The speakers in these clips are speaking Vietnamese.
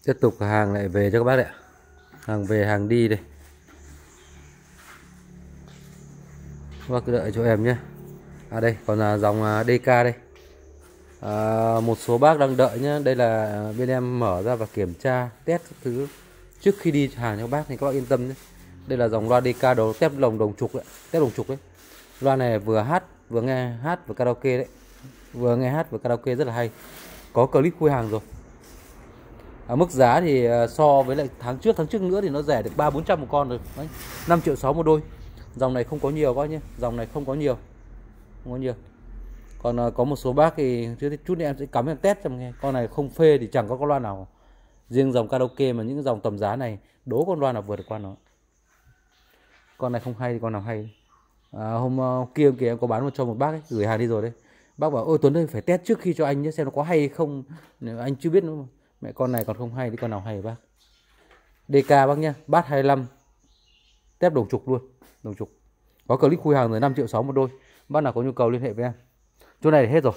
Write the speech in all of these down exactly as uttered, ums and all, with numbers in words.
Tiếp tục hàng lại về cho các bác đấy ạ. Hàng về hàng đi đây. Các bác cứ đợi cho em nhé. À đây còn là dòng đê ca đây. À, một số bác đang đợi nhé. Đây là bên em mở ra và kiểm tra test các thứ trước khi đi hàng cho các bác, thì các bác yên tâm nhé. Đây là dòng loa đê ca đầu tép lồng đồng trục đấy, tép đồng trục đấy. Loa này vừa hát vừa nghe hát và karaoke đấy, vừa nghe hát và karaoke rất là hay. Có clip khui hàng rồi. À, mức giá thì so với lại tháng trước tháng trước nữa thì nó rẻ được ba bốn trăm một con rồi đấy. năm triệu sáu một đôi. Dòng này không có nhiều các bác nhé, dòng này không có nhiều, không có nhiều. Còn uh, có một số bác thì chút nữa em sẽ cắm em test cho nghe. Con này không phê thì chẳng có con loa nào. Riêng dòng karaoke mà những dòng tầm giá này đố con loa nào vượt được qua nó. Con này không hay thì con nào hay. À, hôm uh, kia kìa em có bán một cho một bác ấy, gửi hàng đi rồi đấy. Bác bảo ôi Tuấn ơi phải test trước khi cho anh nhé, xem nó có hay hay không. Anh chưa biết nữa mà. Mẹ con này còn không hay thì con nào hay bác. đê ca bác nhá, bass hai mươi lăm. Tép đồng trục luôn, đồng trục. Có clip khui hàng rồi, năm triệu sáu một đôi. Bác nào có nhu cầu liên hệ với em. Chỗ này thì hết rồi.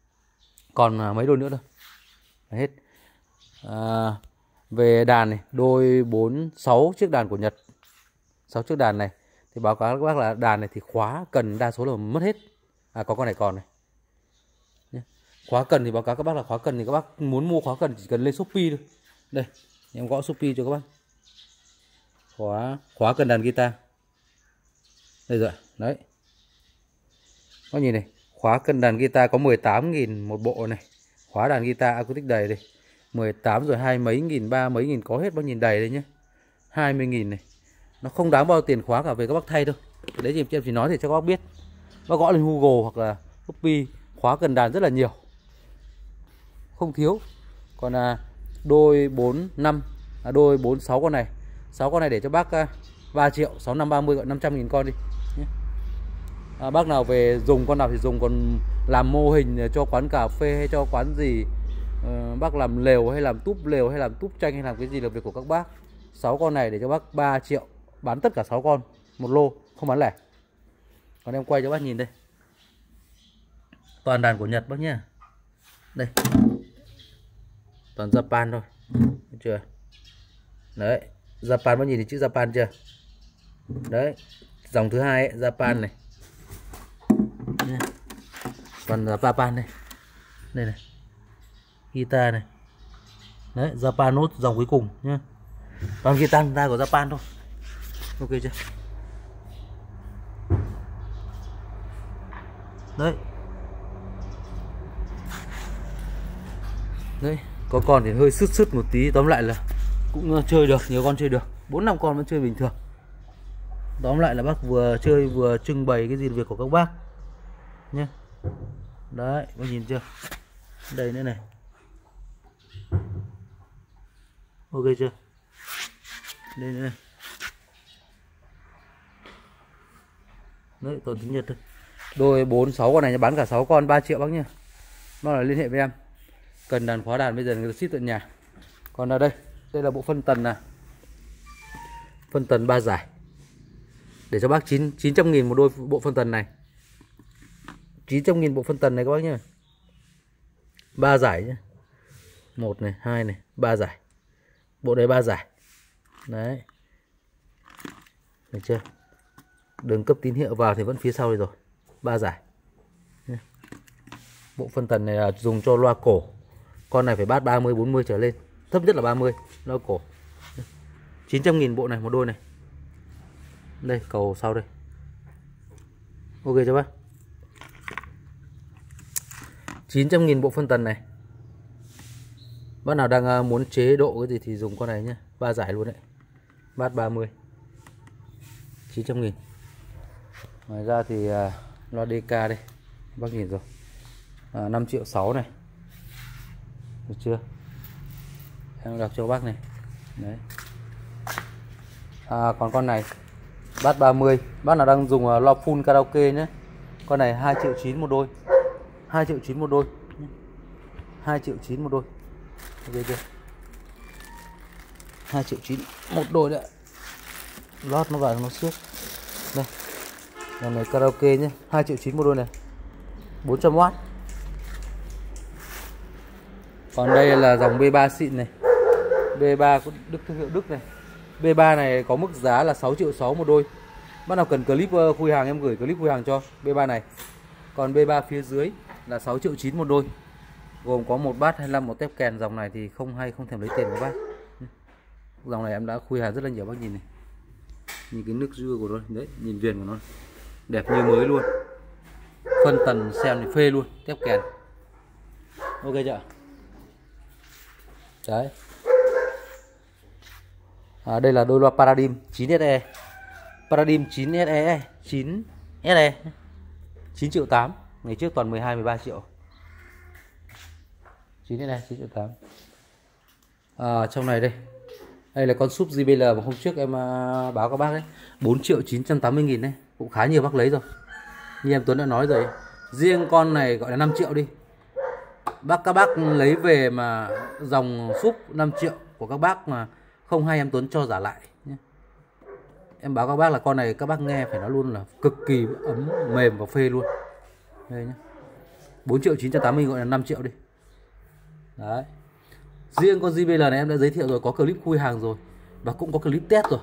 Còn mấy đôi nữa thôi. Hết. À, về đàn này, đôi bốn sáu chiếc đàn của Nhật. sáu chiếc đàn này thì báo cáo các bác là đàn này thì khóa cần đa số là mất hết. À có con này còn này. Khóa cần thì báo cáo các bác là khóa cần thì các bác muốn mua khóa cần chỉ cần lên Shopee thôi. Đây, em gõ Shopee cho các bác. Khóa khóa cần đàn guitar. Đây rồi, đấy. Có nhìn này, khóa cần đàn guitar có mười tám nghìn một bộ này. Khóa đàn guitar acoustic đầy đây. mười tám rồi hai mấy nghìn, ba mấy nghìn có hết bác nhìn đầy đây nhé. hai mươi nghìn này. Nó không đáng bao tiền khóa cả, về các bác thay thôi. Cái đấy thì em chỉ nói để cho các bác biết. Bác gõ lên Google hoặc là Shopee, khóa cần đàn rất là nhiều. Không thiếu. Còn à, đôi bốn năm, à, đôi bốn sáu con này. sáu con này để cho bác à, ba triệu, sáu năm ba mươi gọi năm trăm nghìn con đi. À, bác nào về dùng con nào thì dùng, còn làm mô hình cho quán cà phê hay cho quán gì, uh, bác làm lều hay làm túp lều hay làm túp tranh hay làm cái gì là việc của các bác. sáu con này để cho bác ba triệu, bán tất cả sáu con một lô, không bán lẻ. Còn em quay cho bác nhìn đây. Toàn đàn của Nhật bác nhá. Đây. Toàn Japan thôi. Được chưa? Đấy, Japan bác nhìn thấy chữ Japan chưa? Đấy, dòng thứ hai ấy, Japan này. Còn Japan đây. Đây này. Guitar này. Đấy, Japan nốt dòng cuối cùng nhá. Còn guitar của Japan thôi. Ok chưa? Đấy. Đấy, có con thì hơi sứt sứt một tí, tóm lại là cũng chơi được, nhiều con chơi được. bốn năm con vẫn chơi bình thường. Tóm lại là bác vừa chơi vừa trưng bày cái gì việc của các bác nhé. Đấy, bác nhìn chưa? Đây nữa này. Ok chưa? Đây nữa này. Đấy, toàn tiếng Nhật thôi. Đôi bốn sáu con này bán cả sáu con ba triệu bác nhá. Nó là liên hệ với em. Cần đàn khóa đàn bây giờ người ta ship tận nhà. Còn ở đây, đây là bộ phân tần này. Phân tần ba giải. Để cho bác chín trăm nghìn một đôi bộ phân tần này. chín trăm nghìn bộ phân tần này các bác nhá. ba giải nhá. một này, hai này, ba giải. Bộ này ba giải. Đấy. Được chưa? Đường cấp tín hiệu vào thì vẫn phía sau đây rồi. ba giải. Bộ phân tần này là dùng cho loa cổ. Con này phải bass ba mươi bốn mươi trở lên, thấp nhất là ba mươi, loa cổ. chín trăm nghìn bộ này một đôi này. Đây, cầu sau đây. Ok chưa bác? chín trăm nghìn bộ phân tần này. Bác nào đang muốn chế độ cái gì thì dùng con này nhé. Ba giải luôn đấy. Bass ba mươi. chín trăm nghìn. Ngoài ra thì uh, loa đê ca đây. Bác nhìn rồi. À, năm triệu sáu này. Được chưa? Em đọc cho bác này. Đấy. À, còn con này bass ba mươi. Bác nào đang dùng uh, loa full karaoke nhé. Con này hai triệu chín một đôi. hai triệu chín một đôi. hai triệu chín một đôi. Ok chưa? hai triệu chín một đôi đấy. Lót nó vào nó xước. Đây. Dòng này karaoke nhé, hai triệu chín một đôi này. bốn trăm oát. Còn đây là dòng bê ba xịn này. bê ba của Đức, thương hiệu Đức này. bê ba này có mức giá là sáu triệu sáu một đôi. Bác nào cần clip khui hàng em gửi clip khui hàng cho bê ba này. Còn bê ba phía dưới là sáu triệu chín một đôi. Gồm có một bát hai mươi lăm, một tép kèn. Dòng này thì không hay, không thèm lấy tiền của bác. Dòng này em đã khui hàng rất là nhiều, bác nhìn này. Nhìn cái nước dưa của nó đấy, nhìn viền của nó đẹp như mới luôn. Phân tần xem thì phê luôn, tép kèn. Ok chưa? Đấy. À, đây là đôi loa Paradigm chín S E. Paradigm chín S E, chín S E. chín triệu tám, ngày trước toàn mười hai mười ba triệu. chín S E chín triệu tám. À, trong này đây. Đây là con súp gi bê lờ mà hôm trước em uh, báo các bác đấy, bốn triệu chín trăm tám mươi nghìn đấy, cũng khá nhiều bác lấy rồi. Như em Tuấn đã nói rồi, riêng con này gọi là năm triệu đi. Bác các bác lấy về mà dòng súp năm triệu của các bác mà không hay em Tuấn cho giả lại nhé. Em báo các bác là con này các bác nghe phải nói luôn là cực kỳ ấm, mềm và phê luôn. Đây nhé. bốn triệu chín trăm tám mươi gọi là năm triệu đi. Đấy. Riêng con gi bê lờ này em đã giới thiệu rồi, có clip khui hàng rồi và cũng có clip test rồi.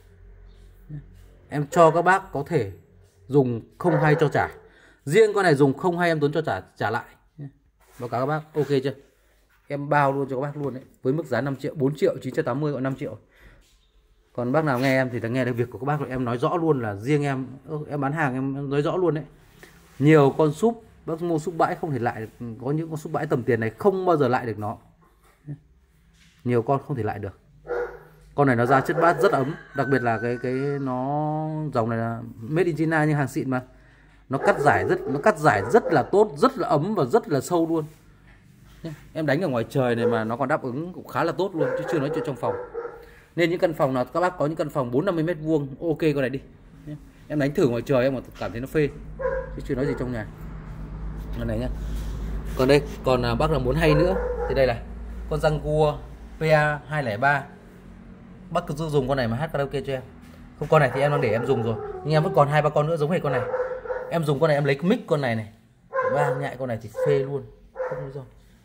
Em cho các bác có thể dùng không hay cho trả. Riêng con này dùng không hay em Tuấn cho trả trả lại. Báo cáo các bác, ok chưa? Em bao luôn cho các bác luôn đấy, với mức giá năm triệu, bốn triệu chín trăm tám mươi gọi năm triệu. Còn bác nào nghe em thì đã nghe được việc của các bác rồi, em nói rõ luôn là riêng em em bán hàng em nói rõ luôn đấy. Nhiều con súp bác mua súp bãi không thể lại được, có những con súp bãi tầm tiền này không bao giờ lại được nó. Nhiều con không thể lại được. Con này nó ra chất bát rất ấm, đặc biệt là cái cái nó dòng này là made in China nhưng hàng xịn mà. Nó cắt giải rất nó cắt giải rất là tốt, rất là ấm và rất là sâu luôn. Em đánh ở ngoài trời này mà nó còn đáp ứng cũng khá là tốt luôn, chứ chưa nói chuyện trong phòng. Nên những căn phòng nào các bác có những căn phòng bốn năm mươi mét vuông, ok con này đi. Em đánh thử ngoài trời em mà cảm thấy nó phê, chứ chưa nói gì trong nhà. Con này nhá. Còn đây, còn bác nào muốn hay nữa thì đây là con răng cua P A hai không ba. Bác cứ dùng con này mà hát karaoke cho em. Không, con này thì em đang để em dùng rồi, nhưng em vẫn còn hai ba con nữa giống hệt con này. Em dùng con này em lấy cái mic con này này, ba nhại con này thì phê luôn, không lý do.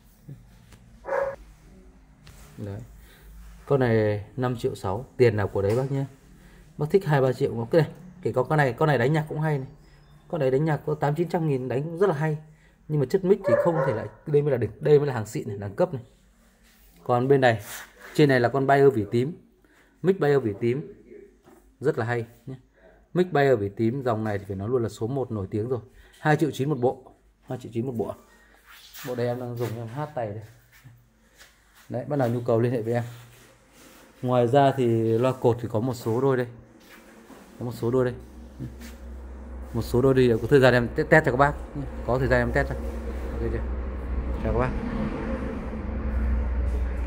Đấy. Con này năm triệu sáu, tiền nào của đấy bác nhé. Bác thích hai ba triệu có cái này, kể có con này, con này đánh nhạc cũng hay này. Con này đánh nhạc có tám chín trăm nghìn đánh cũng rất là hay. Nhưng mà chất mic thì không thể lại, đây mới là đỉnh, đây mới là hàng xịn này, đẳng cấp này. Còn bên này, trên này là con Bayer vỉ tím. Mic Bayer vỉ tím rất là hay nhé. Mic Bayer vỉ tím dòng này thì phải nói luôn là số một nổi tiếng rồi. hai triệu chín một bộ, hai triệu chín một bộ. Bộ đây em đang dùng em hát tay đây. Đấy, bắt đầu nhu cầu liên hệ với em. Ngoài ra thì loa cột thì có một số đôi đây. Có một số đôi đây. Một số đôi đi có thời gian em test cho các bác. Có thời gian em test cho. Ok chưa? Chào các bác.